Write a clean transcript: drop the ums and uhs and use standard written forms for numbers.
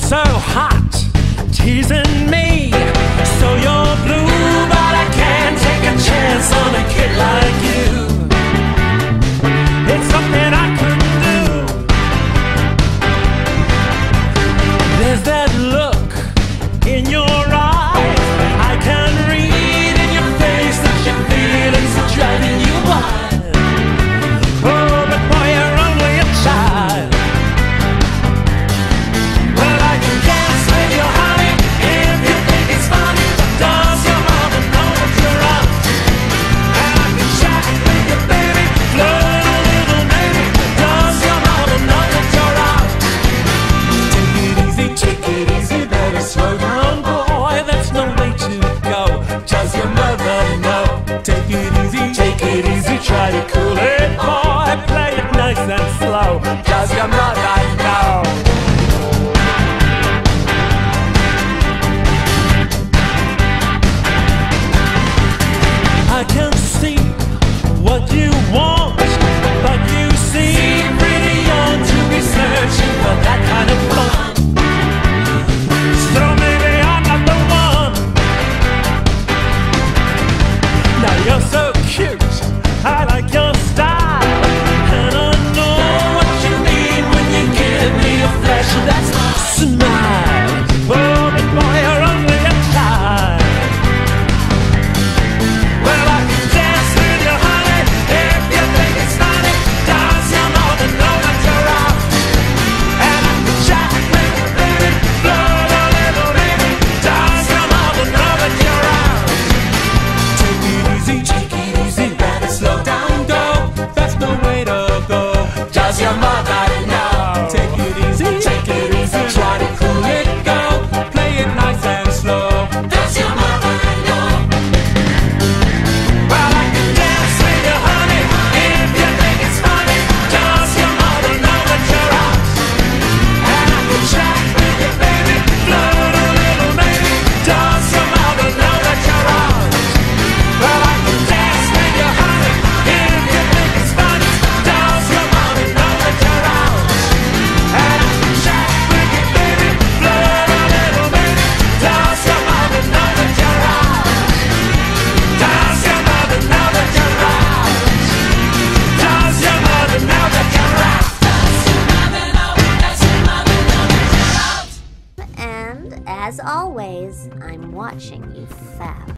so hot, teasing me. So you're blue, but I can't take a chance on a kid like you. It's something I couldn't do. There's that look in your eyes, I can read in your face that your feelings are driving you wild. Oh, but boy, you're only a child. Well, I can dance with you, honey, if you think it's funny. Does your mama know that you're out? And I can chat with you, baby, flirt a little maybe. Does your mama know that you're out? Take it easy, better slow down, boy, that's no way to go. Does your mother know? Take it easy, try to cool it, boy, play it nice and slow. Does your mother know? I can see what you want, but you seem pretty young to be searching for that kind of fun. So maybe I'm not the one. Now you're so cute, I like your style, and I know what you mean when you give me a flash of that smile. Oh, but boy, you're only a child. Well, I can dance with you, honey, if you think it's funny. Does your mother know that you're out? And I can chat with you, baby, flirt a little, baby. Does your mother know that you're out? Take it easy, better slow down, go. That's the way to go. Does your mother know? Take it easy, try to cool it, go. Play it nice and slow. Does your mother know? Well, I can dance with you, honey, if you think it's funny. Does your mother know that you're out? And I can chat with you, baby, flirt a little, maybe. Does your mother know that you're out? Well, I can dance with you, honey, if you think it's funny. Does your mother know that you're out? And I can chat with you, baby, flirt a little, maybe. Does your mother know that you're out? Does your mother know that you're out? Does your mother know that you're out? And as always, I'm watching you fap.